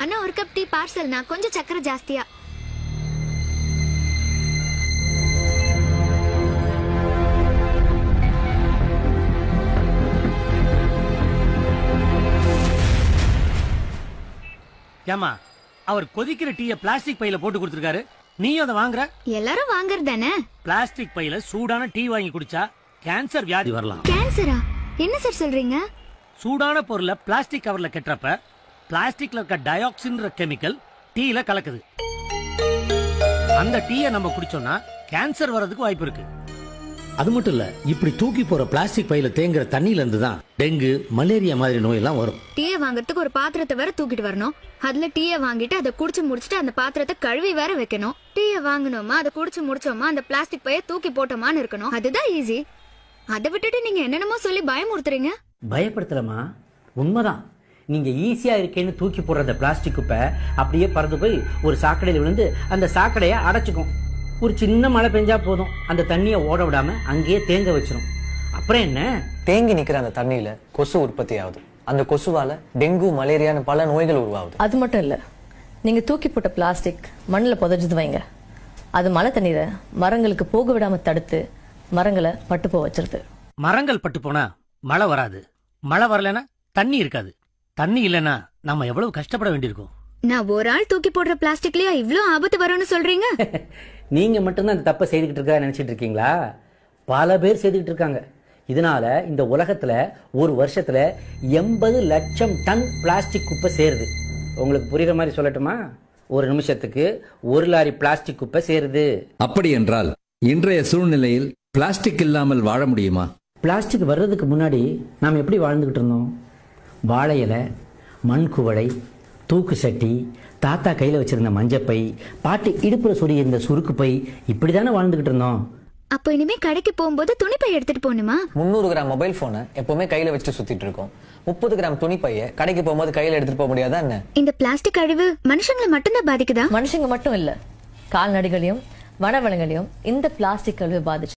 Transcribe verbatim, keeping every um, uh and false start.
அண்ணா ஒரு cup tea பார்சல்னா கொஞ்சம் சக்கரை ஜாஸ்தியா. ஏமா அவர் கொதிக்கிற டீயை பிளாஸ்டிக் பையில போட்டு கொடுத்திருக்காரு, நீயும் அதை வாங்குற? எல்லாரும் வாங்குறது தானே. பிளாஸ்டிக் பையில சூடான டீ வாங்கி குடிச்சா கேன்சர் வியாதி வரலாம். கேன்சரா? என்ன சார் சொல்றீங்க? சூடான பொருளை பிளாஸ்டிக் கவர்ல கெட்டறப்ப பிளாஸ்டிக்ல இருக்க டயாக்சின்ற கெமிக்கல் டீல கலக்குது. அந்த டீயை நம்ம குடிச்சோம்னா கேன்சர் வர்றதுக்கு வாய்ப்பு இருக்கு. அது மட்டும் இல்ல, இப்படி தூக்கி போற பிளாஸ்டிக் பையில தேங்குற தண்ணியில இருந்து தான் டெங்கு, மலேரியா மாதிரி நோய் எல்லாம் வரும். டீயை வாங்குறதுக்கு ஒரு பாத்திரத்தை வேற தூக்கிட்டு வரணும். அதுல டீயை வாங்கிட்டு அதை குடிச்சு முடிச்சுட்டு அந்த பாத்திரத்தை கழுவி வேற வைக்கணும். டீயை வாங்கணுமா, அதை குடிச்சு முடிச்சோமா, அந்த பிளாஸ்டிக் பைய தூக்கி போட்டோமான்னு இருக்கணும். அதுதான் ஈஸி. அதை விட்டுட்டு நீங்க என்னென்னமோ சொல்லி பயமுறுத்துறீங்க. பயப்படுத்தலமா, உண்மைதான். நீங்க ஈஸியா இருக்கேன்னு தூக்கி போடுற பிளாஸ்டிக் குப்பை அப்படியே பறந்து போய் ஒரு சாக்கடையில விழுந்து அந்த சாக்கடையை அடைச்சுக்கும். ஒரு சின்ன மழை பெஞ்சா போதும், அந்த தண்ணியை ஓட விடாம அங்கேயே தேங்க வச்சிரும். அப்புறம் என்ன, தேங்கி நிக்கிற அந்த தண்ணியில கொசு உற்பத்தி ஆகுது. அந்த கொசுவால டெங்கு, மலேரியான்னு பல நோய்கள் உருவாகுது. அது மட்டும் இல்ல, நீங்க தூக்கி போட்ட பிளாஸ்டிக் மண்ணில் புதைஞ்சது வைங்க, அது மழை தண்ணீரை மரங்களுக்கு போக விடாம தடுத்து மரங்களை பட்டு போக வச்சிருது. மரங்கள் பட்டு போனா மழை வராது, மழை வரலன்னா தண்ணி இருக்காது, தண்ணி இல்லைன்னா நம்ம எவ்வளவு கஷ்டப்பட வேண்டியிருக்கும். நான் ஒரு ஆள் தூக்கி போடுற பிளாஸ்டிக்லயா இவ்ளோ ஆபத்து வரும்னு சொல்றீங்க? நீங்க மட்டும்தான் அந்த தப்பை செய்துக்கிட்டு இருக்கா நினைச்சிட்டு இருக்கீங்களா? பல பேர் செய்துக்கிட்டு இருக்காங்க. இதனால இந்த உலகத்துல ஒரு வருஷத்துல எண்பது லட்சம் டன் பிளாஸ்டிக் குப்பை சேருது. உங்களுக்கு புரியுற மாதிரி சொல்லட்டுமா? ஒரு நிமிஷத்துக்கு ஒரு லாரி பிளாஸ்டிக் குப்பை சேருது. அப்படி என்றால் இன்றைய சூழ்நிலையில் பிளாஸ்டிக் இல்லாமல் வாழ முடியுமா? பிளாஸ்டிக் வர்றதுக்கு முன்னாடி நாம் எப்படி வாழ்ந்துகிட்டு இருந்தோம்? வாழை இலை, மண் குவளை, தூக்கு சட்டி, தாத்தா கையில வச்சிருந்த மஞ்சப்பை, பாட்டி இடுப்புல சொரிய இந்த சுருக்கு பை, இப்படிதானே வாழ்ந்துகிட்டு இருந்தோம். அப்போ இனிமே கடைக்கு போகும்போது துணிப்பை எடுத்துட்டு போகணுமா? முந்நூறு கிராம் மொபைல் போனை எப்பவுமே கையில வச்சுட்டு சுத்திட்டு இருக்கோம். முப்பது கிராம் துணிப்பைய கடைக்கு போகும்போது கையில எடுத்துட்டு போக முடியாதா என்ன? இந்த பிளாஸ்டிக் அழிவு மனுஷங்களை மட்டும்தான் பாதிக்குதா? மனுஷங்க மட்டும் இல்ல, கால்நடைகளையும் வனவளங்களையும் இந்த பிளாஸ்டிக் அழிவு பாதிச்சு.